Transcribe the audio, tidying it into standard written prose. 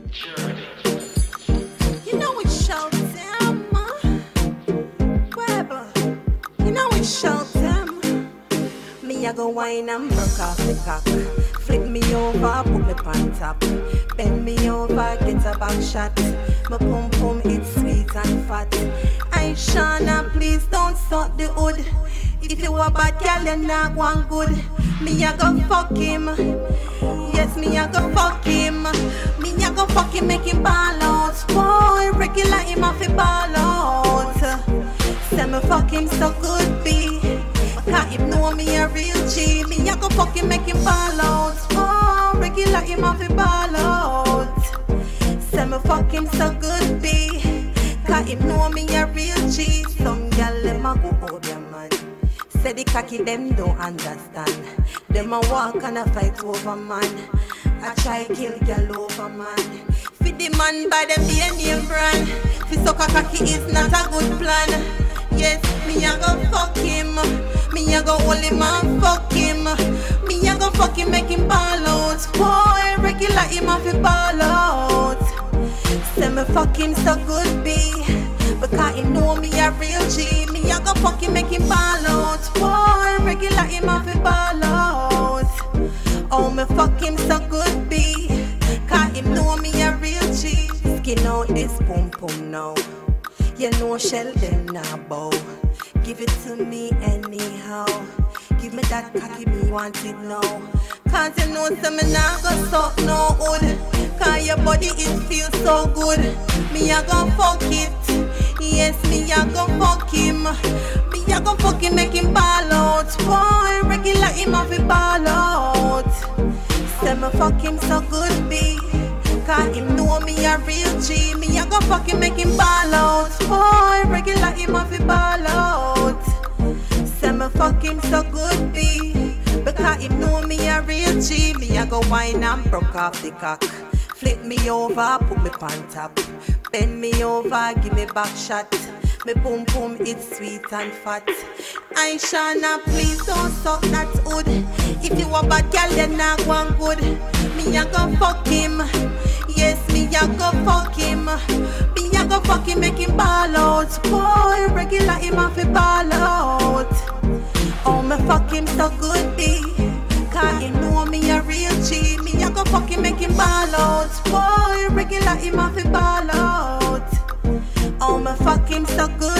You know it's showtime, Weber. You know it's showtime. Me I go wine and broke off the cock. Flip me over, put me on top. Bend me over, get a back shot. My pum pum, it's sweet and fat. I Shana, please don't suck the hood. If you a bad girl, you're not one good. Me I go fuck him. Yes, me I go fuck him. Me I go fuck him, make him ball out. Boy, regular him off a ball out. Say me fuck him so good, be. Cause him know me a real G. Me I go fuck him, make him ball out. Oh, regular him off a ball out. Say me fuck him so good, be. Cause him know me a real G. Some gal them a go over man. Say the cocky them don't understand. Them a walk and a fight over man. I try kill gal over man. Fit the man by them DNA brand. Fi suck a cocky is not a good plan. Yes, me a go fuck him. Me a go hold him and fuck him. Me a go fuck him, make him ball out. Boy, regular him off a ball out. Say me fuck him so good, be. Because he know me a real G. Me a go fuck him, make him ball out. Boy, regular him off a ball out. Oh, me fuck him so good, be. Cause he know me a real G. Skin out this pum pum now. You know shell them now bow. Give it to me anyhow. Give me that cocky, me want it now. Cause you know some me nah go suck no hood. Cause your body it feels so good. Me a go fuck it. Yes, me a go fuck him. Me a go fuck him, make him ball out. Boy, regular him off a ball out. Say me fuck him so good, be. Cause him know me a real G. Me a go fuck him, make him ball out. Boy, regular him off a ball out. Say me fuck him so good, be. Because him know me a real G. Me a go wine and broke off the cock. Flip me over, put me on top. Bend me over, give me back shot. Me pum pum, it's sweet and fat. I Shana, please don't suck that hood. If you a bad girl, then not one good. Me a go fuck him. Yes, me a go fuck him. Me a go fuck him, make him ball out. Boy, regular him off a ball out. Oh, me fuck him so good, be. Cause he know me a real G. Me a go fuck him, make him ball out. Boy, regular him off a ball out. Oh, me fuck him so good.